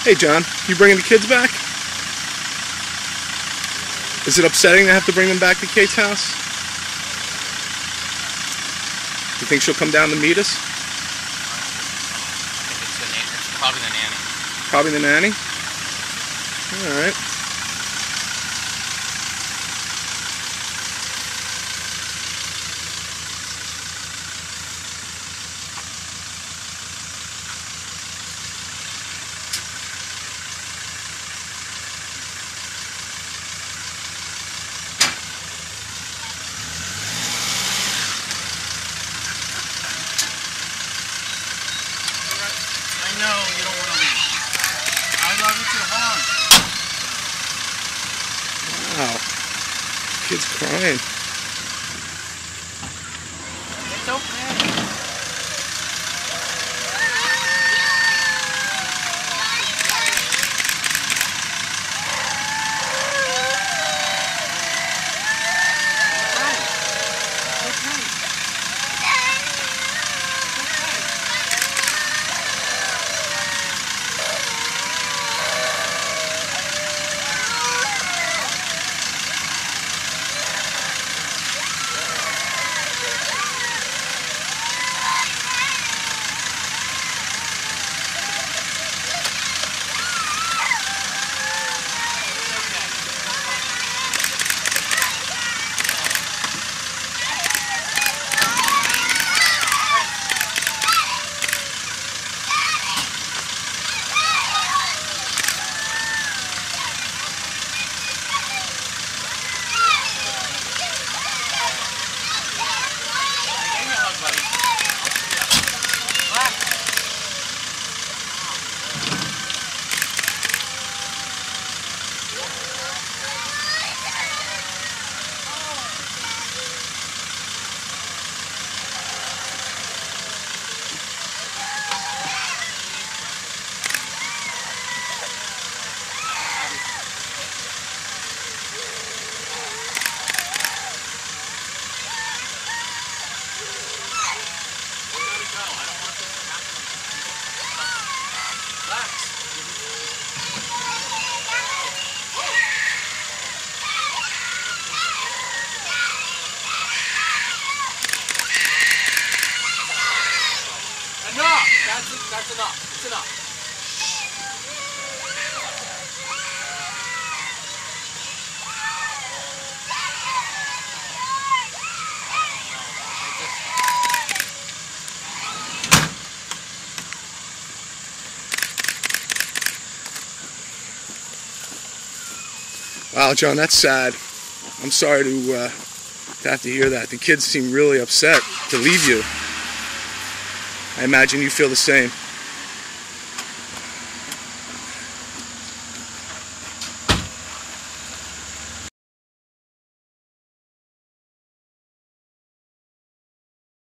Hey John, you bringing the kids back? Is it upsetting to have to bring them back to Kate's house? You think she'll come down to meet us? I think it's probably the nanny. Probably the nanny? Alright. I know you don't want to leave. I love you too. Hold on. Wow. Kid's crying. It's okay. That's enough. It's enough. Wow, John, that's sad. I'm sorry to have to hear that. The kids seem really upset to leave you. I imagine you feel the same.